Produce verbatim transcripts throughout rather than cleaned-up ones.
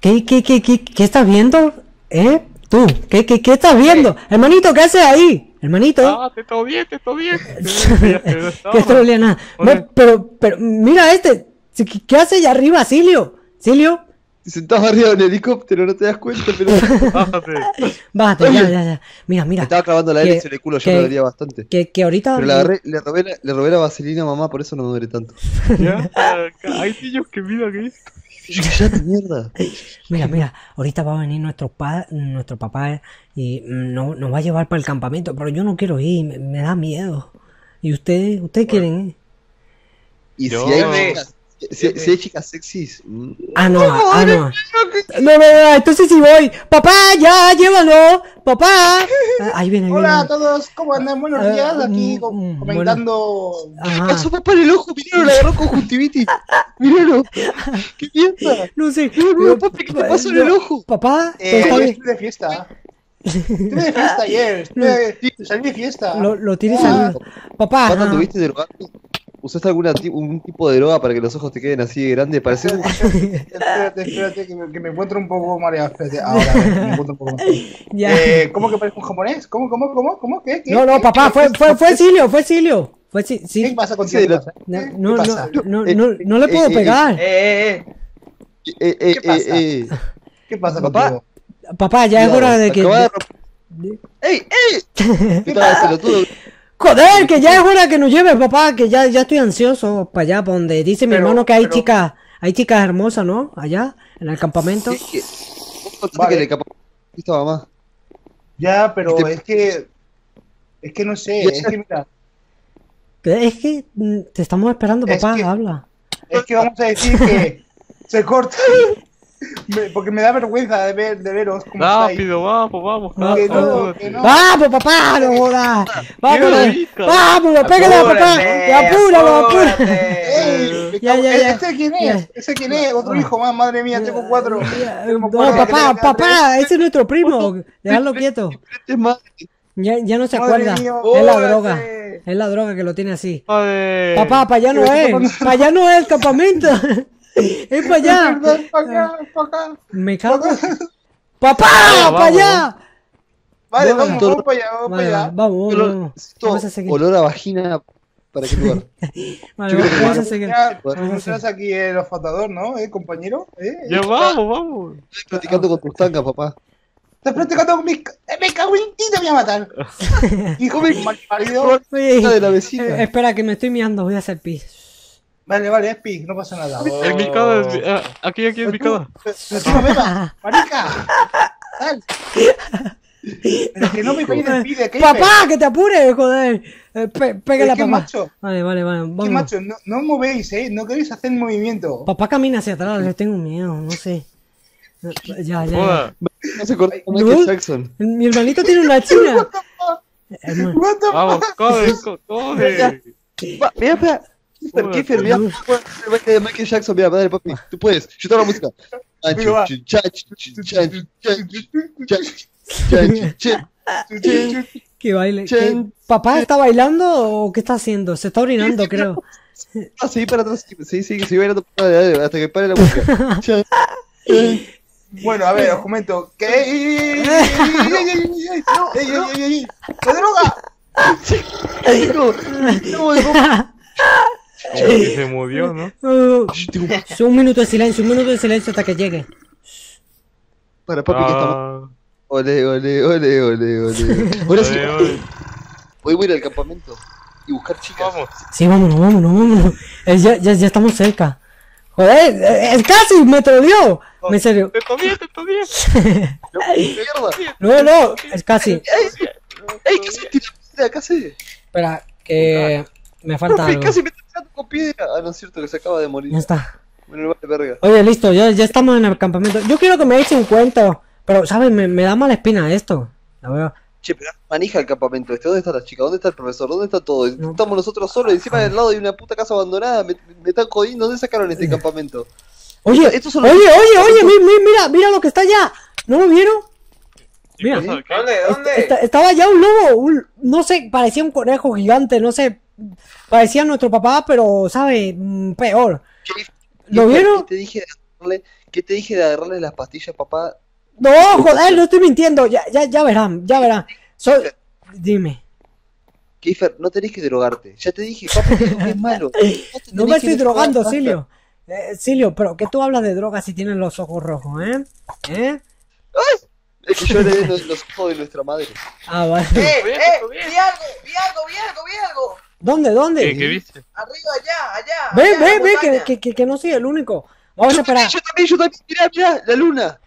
¿Qué, qué, qué, qué, qué estás viendo? ¿Eh? Tú, ¿qué, qué, qué estás viendo? Hermanito, ¿qué haces ahí? Hermanito. Ah, te todo bien, te todo bien. Que esto no olía nada. No, pero, pero, mira este. ¿Qué, qué hace allá arriba, Silio? ¿Silio? Te sentás arriba de un helicóptero, no te das cuenta, pero... Bájate. Bájate, ya, ya, ya. Mira, mira. Me estaba clavando la que- hélice en el culo, yo que- me dolía bastante. Que, que ahorita... Pero le, agarré, le, robé la, le robé la vaselina a mamá, por eso no me duele tanto. Ya, hay niños que miran ahí. ¡Cállate, mierda! Mira, mira, ahorita va a venir nuestro pa, nuestro papá y no, nos va a llevar para el campamento, pero yo no quiero ir, me, me da miedo. ¿Y ustedes, ustedes quieren ir? Y Yo- si hay chicas, si, si hay chicas sexys... mm, Ah, no, ah, no. No, no, no, entonces sí voy. Papá, ya, llévalo. Papá. Ah, ahí viene, ahí Hola a viene. todos, ¿cómo andan? Buenos Ah, días, aquí mm, co- mm, comentando. ¿Qué Ajá. pasó, papá, en el ojo? Miralo, le agarró conjuntivitis. Miralo. ¿Qué mierda? No sé. Miralo, papi, ¿qué te pasó en el ojo? Papá, Eh, está ayer bien. estuve de fiesta. Estuve de fiesta ayer, estuve, salí de fiesta. Lo, lo tienes Ah. salido. Papá. ¿Cuándo ajá. tuviste drogando? ¿Usaste algún un tipo de droga para que los ojos te queden así de grandes? Parece un... Espérate, espérate, que me, que me encuentro un poco mareado. Espérate, ahora, a ver, me encuentro un poco mareado. Ya. Eh, ¿Cómo que parezco un japonés? ¿Cómo, cómo, cómo, cómo? ¿Qué? ¿Qué? No, no, ¿Qué? papá, ¿Qué? fue, ¿Qué? fue, fue Silio, fue Silio. Fue Si- ¿Qué Silio. pasa contigo? ¿Qué pasa? No, ¿Qué, no, ¿Qué pasa? no, no, no, no le puedo Eh, eh, pegar. Eh, eh, eh. Eh, eh, ¿Qué pasa? eh, eh. ¿Qué pasa Papá. contigo? Papá, ya es Cuidado, hora de que... acaba de romper- ¡Ey, ey! ¿Qué tal, pelotudo? Joder, que ya es hora que nos lleves, papá, que ya, ya estoy ansioso para allá, para donde dice mi Pero- hermano que hay pero- chicas, hay chicas hermosas, ¿no? Allá, en el campamento. Es que... ¿Vos contaste Vale. que le capaz... ¿Viste a mamá? Ya, pero Te- es que. Es que no sé, Ya es que mira. Que Es que mm, te estamos esperando, Es papá, que- habla. Es que vamos a decir que se corta. Me- porque me da vergüenza de ver de veros cómo estáis. Rápido, vamos, vamos. No, Que rápido, no, apúrate. que no. ¡Vamos, papá! ¡No jodas! ¡Vámonos! ahorita. ¡Vámonos! ¡Pégale a papá! Apúrate, ¡Apúralo, apúralo! ¡Ey! me Ya, cago- ya, ya. ¿Este quién Ya. es? ¿Ese quién es? Otro hijo más, madre mía, tengo cuatro. Tengo No, cuatro. papá, papá, ese es nuestro primo. Déjalo quieto. Es más... Ya, ya no se Madre acuerda. mía, Es la órale. droga. Es la droga que lo tiene así. Joder. Papá, para allá no es. Para allá no es el campamento. Es para allá. Para acá, para acá. Me cago. ¡Papá! Vamos, ¡Para allá! Vale, Bueno. vamos, vamos para allá, vamos Vale, para vale, allá. vamos, Olor, vamos. necesito Vamos a seguir. olor a vagina. ¿Para qué lugar? Vale, Yo creo que vamos a vamos. seguir. Ya, Bueno, tú serás aquí el olfatador, ¿no? ¿Eh, compañero? ¿Eh? Ya vamos, vamos. Estoy platicando con tus tangas, papá. Estás practicando con mis... ¡Eh, me cago en ti, te voy a matar! Hijo de mal parido. Oye, Hija de la eh, vecina. espera, que me estoy mirando. Voy a hacer pis. Vale, vale, es pig, no pasa nada. El micado, es mi- ah, aquí, aquí, el Pero tú- micado. pero- pero tú no me vas, marica. Sal. Pero que no me pegues el pide, ¿qué ¡Papá, que te apures, joder! Eh, pe- pégale a ¿Qué papá. macho? Vale, vale, vale. ¿Qué Vamos. macho? No, no os movéis, ¿eh? No queréis hacer movimiento. Papá camina hacia atrás, le tengo miedo, no sé. Ya, ya, ya. Joder. No se cortó con ¿No? Michael Jackson. Mi hermanito tiene una china. Hermano. What the Vamos, corre, co- corre. Va, Mira, mira. Kiefer, Kiefer, mira. El baile de Michael Jackson, mira, dale, papi. Tú puedes. Yo te hago la música. Amigo, va. Que baile. Chen. ¿Qué? ¿Papá está bailando o qué está haciendo? Se está orinando, creo. Ah, seguí para atrás. Sí, sí, sigue bailando. Dale, dale, hasta que pare la música. Chan, chan. Bueno, a ver, os comento. ¿Qué? ¡Ey, ey, ey, ey, ey, ey, ey, ey! ¡No! ¡Ey, ey, ey, ey! ¡La droga! Chico, no, no. Que se murió, ¿no? Uh, un minuto de silencio, un minuto de silencio hasta que llegue. Para papi, que estamos. Ah, Ole, ole, ole, ole, ole. Ahora sí, ole, ole. voy a ir al campamento y buscar chicas. Vamos. Sí, vámonos, vámonos, vámonos. Eh, ya, ya, ya estamos cerca. Joder, eh, es casi, me troleó. Me en serio. Te estoy bien, te estoy bien. ¡Mierda! No, no, es casi. ¡Ey! ¡Ey! ¿Qué se tira piedra? ¿Qué hace? Espera, que me falta Profe, algo. casi me está tirando con piedra. Ah, no es cierto, que se acaba de morir. Ya está. Bueno, vale, verga. Oye, listo, ya, ya estamos en el campamento. Yo quiero que me eche un cuento. Pero, ¿sabes? Me, me da mala espina esto. La veo. Che, pero manija el campamento este. ¿Dónde está la chica? ¿Dónde está el profesor? ¿Dónde está todo? No. Estamos nosotros solos, encima del lado de una puta casa abandonada. Me, me están jodiendo. ¿Dónde sacaron este campamento? Oye, Estos oye, son los- oye, oye, mi- mi- mira, mira lo que está allá. ¿No lo vieron? Mira. ¿Dónde? ¿Dónde? Esta- estaba ya un lobo, un- no sé, parecía un conejo gigante, no sé. Parecía nuestro papá, pero, ¿sabe? Mm, Peor. ¿Qué- ¿Lo qué- vieron? Te dije de darle ¿Qué te dije de agarrarle las pastillas, papá? No, joder, no estoy mintiendo. Ya, ya, ya verán, ya verán. Soy... Dime. Kiefer, no tenés que drogarte. Ya te dije, papá, te dijo que es malo. No me estoy drogando, Silio. Eh, Silio, pero que tú hablas de drogas si tienes los ojos rojos, ¿eh? ¿Eh? Es que yo heredé los, los ojos de nuestra madre. Ah, vale. ¡Eh, eh! ¡Vi algo! ¡Vi algo! ¡Vi algo! ¡Vi algo! ¿Dónde, dónde? ¿Qué, qué viste? Arriba, allá, allá. Ve, allá, ve, en ve, la que, montaña. que, que, que no soy el único. Vamos a Yo esperar. también, yo también, yo también. Mirá, mirá, la luna.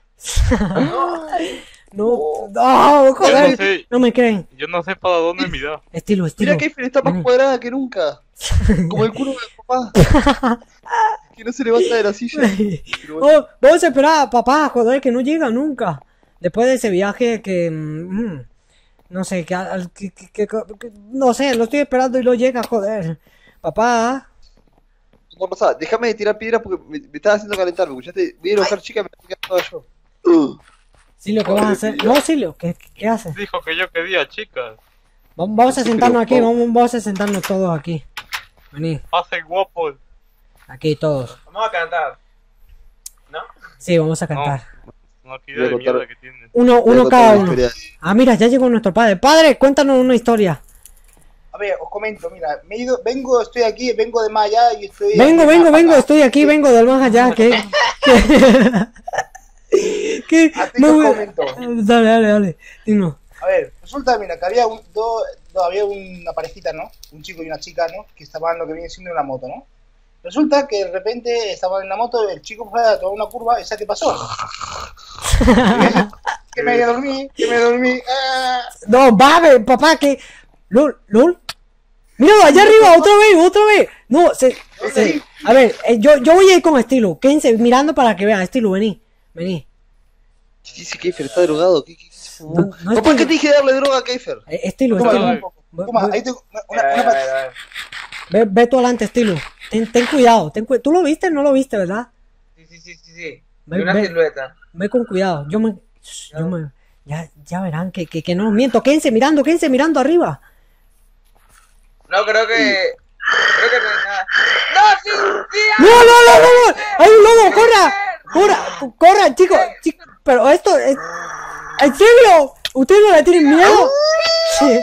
No, no, Yo joder. no sé, No me creen. yo no sé para dónde mirar. Estilo, estilo. Mirá, Kiefer está más Vení. cuadrada que nunca. Como el culo de papá. Que no se levanta de la silla. Pero bueno, Oh, vamos a esperar, papá, joder, que no llega nunca. Después de ese viaje que... mm, no sé, que, al- que- que- que- que- no sé, lo estoy esperando y no llega, joder. Papá. no pasa, déjame de tirar piedras porque me, me estaba haciendo calentar. Me escuchaste, voy a ir a buscar chica, me voy a quedar toda yo. Uh. Silio, ¿qué vas a hacer? No, Silio, ¿qué, qué haces? Dijo que yo quería chicas. Vamos, vamos a Sí, sentarnos pero- aquí, vamos, vamos a sentarnos todos aquí. Vení, Hacen guapos. aquí todos. Vamos a cantar. ¿No? Sí, vamos a cantar. Una Voy actividad a de contar- mierda que tienen. Uno, Voy a uno contar cada una uno. historia. Ah, mira, ya llegó nuestro padre. Padre, cuéntanos una historia. A ver, os comento, mira, me he ido, vengo, estoy aquí, vengo de más allá y estoy... Vengo, aquí vengo, más vengo, acá. estoy aquí, vengo del más allá. ¿Qué? ¿Qué? ¿Qué? A ti Me te voy- comento. Dale, dale, dale. Dinos. A ver, resulta, mira, que había, un, dos, dos- había una parejita, ¿no? Un chico y una chica, ¿no? Que estaban lo que viene siendo una moto, ¿no? Resulta que de repente estaban en la moto, el chico fue a tomar una curva, ¿y sabes qué pasó? que me dormí, que me dormí. ah. No, babe, papá, que. LOL, LOL. Míralo, allá arriba, otra vez, otra vez. No, se. se- A ver, eh, yo, yo voy a ir con estilo. Quédense mirando para que vean. Estilo, vení. Vení. ¿Qué dice Kiefer? ¿Está drogado? ¿Qué, qué? No, no Papá, estoy- ¿qué te dije de darle droga a Kiefer? Eh, Estilo, Toma, estilo. toma un poco. Toma, ahí tengo una, una, una pat- Ve, ve tú adelante, estilo. Ten, ten cuidado, ten cu- ¿Tú lo viste? No lo viste, ¿verdad? Sí, sí, sí, sí, sí. Ve, Y una ve. silueta. Ve con cuidado. Yo me. Yo me. Ya, ya verán que, que, que no miento. Quédense mirando, quédense mirando arriba. No, creo que... Creo que no hay nada. ¡No, sí! ¡Sí! ¡No, no, no, no! no! ¡Hay un lobo! ¡Corra! ¡Corra! ¡Corra, chicos! Chicos, pero esto es... ¿En serio? ¿Ustedes no le tienen miedo? Sí.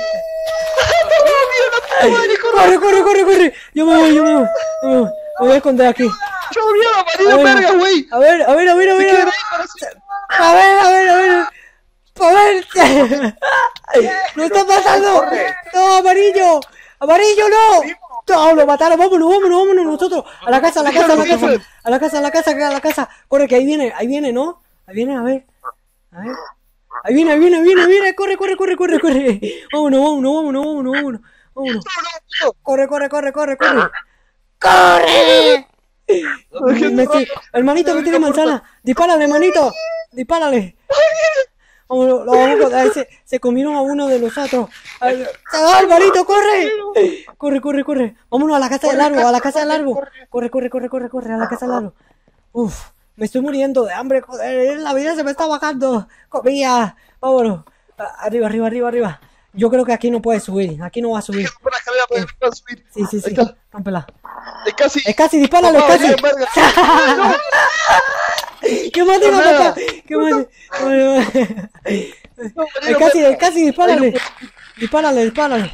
¡Corre, corre, corre, corre! Yo me voy, yo me voy. Yo me voy. Me voy a esconder aquí. ¡Yo mierda, marido, A ver. verga, güey! A ver, a ver, a ver, a Se ver. quedan ahí para siempre. A ver, a ver, a ver. A ver. ¡No está pasando! ¡No, amarillo! ¡Amarillo, no! No, lo mataron, vámonos, vámonos, vámonos nosotros. A la casa, a la casa, a la casa. A la casa, a la casa, a la casa. Corre, que ahí viene, ahí viene, ¿no? Ahí viene, a ver. A ver. Ahí viene, ahí viene, ahí viene, ahí viene. Corre, corre, corre, corre, corre. Vámonos, vámonos, vámonos, vámonos, vámonos. Vámonos. Corre, corre, corre, corre, corre. ¡Corre! Me estoy- Hermanito, me tiene manzana. Dispárale, hermanito. Dispárale. Vámonos, lo vamos a- se, se comieron a uno de nosotros. Ay, ¡ah, hermanito, corre! Corre, corre, corre. Vámonos a la casa del árbol, a la casa del árbol. Corre, corre, corre, corre, corre, a la casa del árbol. Uf, me estoy muriendo de hambre, joder. La vida se me está bajando. Comida. Vámonos. A- Arriba, arriba, arriba, arriba. Yo creo que aquí no puede subir. Aquí no va a subir. Por la escalera para para subir. Sí, sí, sí. Ahí está. Rómpela. Es casi. Es casi, dispárale, es Papá, casi. verga. ¡Que mate, No, papá! nada. ¡Que mate! Vale, vale. No, Es marido, casi, verga. es casi, dispárale. Dispárale, dispárale.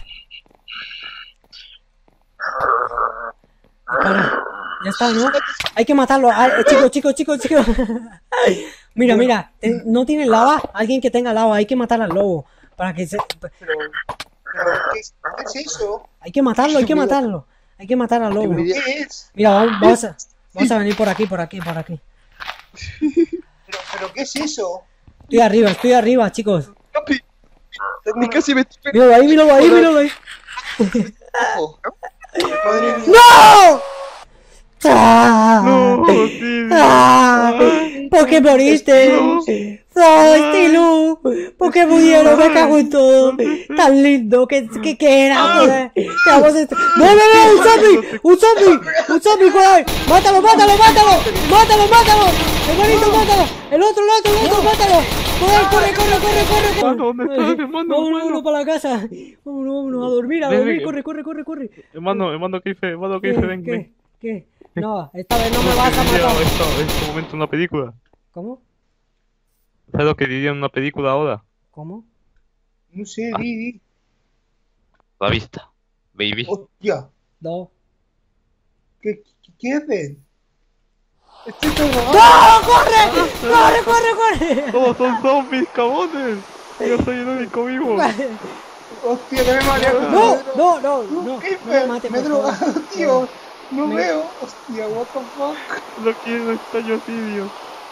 Dispara. Ya está, ¿no? Hay que matarlo. Ah, eh, chicos, chicos, chicos, chicos. Mira, mira. ten- ¿No tiene lava? Alguien que tenga lava. Hay que matar al lobo. Para que se... Pero, pero, ¿qué es, qué es eso? Hay que matarlo, hay que matarlo. Hay que matar al lobo. Qué ¿Qué es? Mira, vamos, vamos a, vamos a venir por aquí, por aquí, por aquí. Pero, pero, ¿qué es eso? Estoy arriba, estoy arriba, chicos. Papi. Es casi me estoy Míralo ahí, míralo ahí, míralo ahí. pegando. Madre mía. ¡No! ¡Ah! No, sí. ¡Ah! ¿Por qué moriste? ¡Ay, Tilu! ¿Por qué murieron? Me cago en todo. Tan lindo que, que, que era, joder. Te vamos a... ¡No, no, no! ¡Un zombie! ¡Un zombie! ¡Un zombie, joder! ¡Mátalo, mátalo, mátalo! ¡Mátalo, mátalo! ¡Hermanito, mátalo! ¡El otro, el otro, el otro, mátalo! ¡Joder, corre, corre, corre, corre! Hermano, ¿dónde estás, hermano? Vámonos, Hermano. vámonos para la casa. Vámonos, vámonos a dormir, a Ven, dormir. ven. Corre, corre, corre, corre. Hermano, hermano, ¿qué hice? Hermano, ¿qué ¿Qué? hice? Ven, ¿Qué? ven. ¿Qué? No, esta vez no me vas a Diría matar. esto en este momento una película. ¿Cómo? ¿Sabes lo que diría en una película ahora? ¿Cómo? No sé, di, di. La vista, baby. Hostia. Dos. ¿Qué, qué, qué hacen? Estoy todo drogado. ¡No! ¡Corre! ¡Corre, corre, corre! ¡Todos son zombies, cabones! Yo soy el único vivo. Hostia, que me marea. No, no, no, no. ¿Qué No me mate, me he por favor. drogado, tío. No Me- veo. Hostia, what the fuck. No quiero estallo tibio.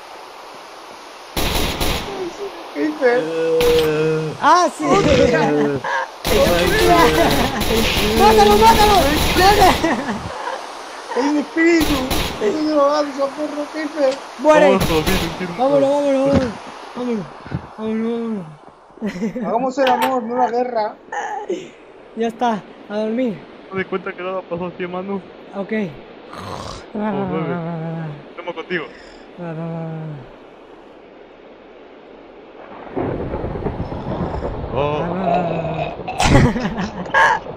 ¿Qué hice? ¡Ah, sí! ¡Mátalo, mátalo! ¡Mátalo! ¡Hay un espíritu! ¡Estoy drogado, socorro! ¿Qué hice? ¡Muere! Vamos, zombies, entiendo. Vámonos, vámonos, vámonos. Vámonos, vámonos, vámonos. Hagamos el amor, no la guerra. Ya está, a dormir. ¿No te cuenta que nada pasó así, mano? Ok. Estamos contigo. Oh. Ah.